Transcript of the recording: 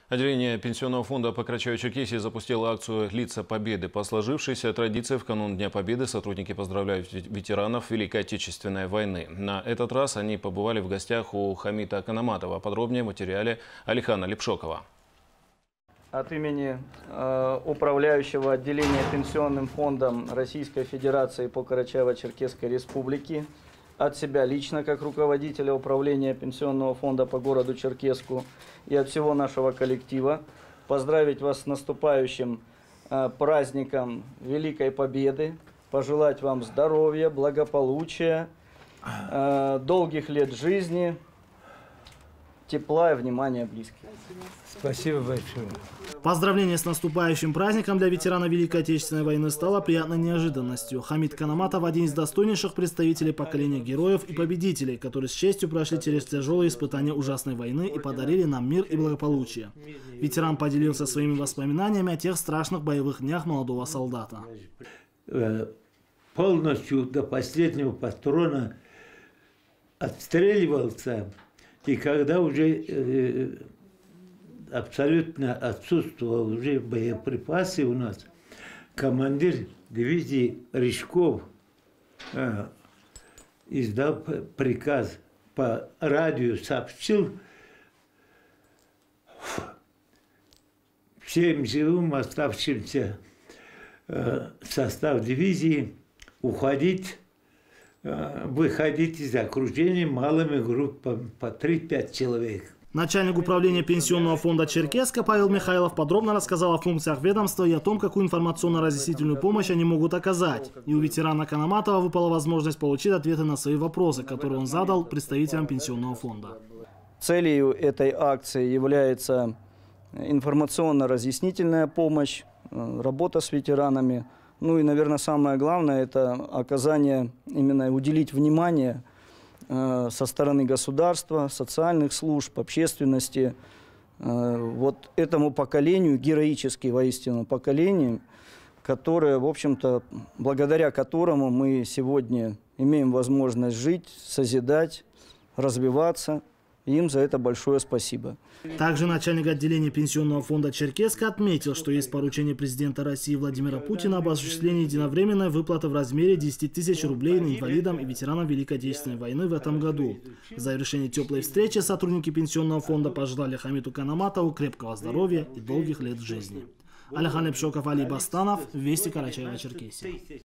Отделение Пенсионного фонда по Карачаево-Черкесии запустило акцию «Лица Победы». По сложившейся традиции в канун Дня Победы сотрудники поздравляют ветеранов Великой Отечественной войны. На этот раз они побывали в гостях у Хамита Канаматова. Подробнее в материале Алихана Лепшокова. От имени управляющего отделения Пенсионным фондом Российской Федерации по Карачаево-Черкесской Республике, от себя лично, как руководителя управления Пенсионного фонда по городу Черкесску и от всего нашего коллектива, поздравить вас с наступающим праздником Великой Победы, пожелать вам здоровья, благополучия, долгих лет жизни, тепла и внимания близких. Спасибо большое. Поздравление с наступающим праздником для ветерана Великой Отечественной войны стало приятной неожиданностью. Хамит Канаматов – один из достойнейших представителей поколения героев и победителей, которые с честью прошли через тяжелые испытания ужасной войны и подарили нам мир и благополучие. Ветеран поделился своими воспоминаниями о тех страшных боевых днях молодого солдата. Полностью до последнего патрона отстреливался. И когда уже абсолютно отсутствовали уже боеприпасы у нас, командир дивизии Рыжков издал приказ, по радио сообщил всем живым оставшимся состав дивизии уходить, выходить из окружения малыми группами по 3-5 человек. Начальник управления Пенсионного фонда Черкесска Павел Михайлов подробно рассказал о функциях ведомства и о том, какую информационно-разъяснительную помощь они могут оказать. И у ветерана Канаматова выпала возможность получить ответы на свои вопросы, которые он задал представителям Пенсионного фонда. Целью этой акции является информационно-разъяснительная помощь, работа с ветеранами. Ну и, наверное, самое главное – это оказание, именно уделить внимание со стороны государства, социальных служб, общественности, вот этому поколению, героически воистину поколению, которое, в общем-то, благодаря которому мы сегодня имеем возможность жить, созидать, развиваться. Им за это большое спасибо. Также начальник отделения Пенсионного фонда Черкесска отметил, что есть поручение президента России Владимира Путина об осуществлении единовременной выплаты в размере 10 тысяч рублей на инвалидам и ветеранам Великой Отечественной войны в этом году. В завершении теплой встречи сотрудники Пенсионного фонда пожелали Хамиту Канаматову крепкого здоровья и долгих лет жизни. Алихан Лепшоков, Али Бастанов, Вести, Карачаево-Черкесия.